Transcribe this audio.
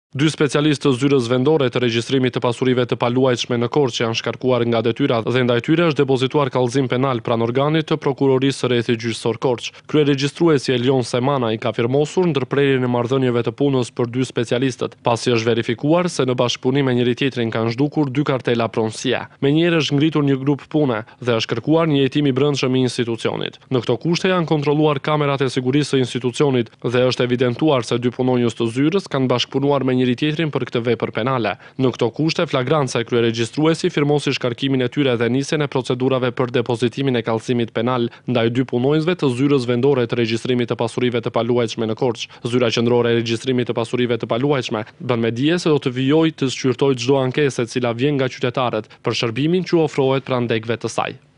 Dy specialistë të zyrës vendore të regjistrimit të pasurive të paluajtshme në Korçë janë shkarkuar nga detyra dhe ndaj tyre është depozituar kallëzim penal pranë organit të prokurorisë së rrethit gjyqësor Korçë. Kryeregjistruesi Elion Semana i ka firmosur ndërprerjen e marrëdhënieve të punës për dy specialistët, pasi është verifikuar se në bashkëpunim me njëri tjetrin kanë zhdukur dy kartela pronësie. Menjëherë është ngritur një grup pune dhe është kërkuar një hetim i brendshëm i institucionit. Në këto kushte janë kontrolluar kamerat e sigurisë së institucionit dhe është evidentuar se dy punonjës të zyrës kanë bashkëpunuar me njëri tjetrin për këtë vepër penale. Në këto kushte, flagranca e kryeregjistruesi firmosi shkarkimin e tyre dhe nisjen e procedurave për depozitimin e kallëzimit penal ndaj dy punonjësve të zyrës vendore të regjistrimit të pasurive të paluajtshme në Korçë. Zyra qendrore e regjistrimit të pasurive të paluajtshme bën me dije se do të vijojë të shqyrtojë çdo ankesë e cila vjen nga qytetarët për shërbimin që ofrohet pranë degëve të saj.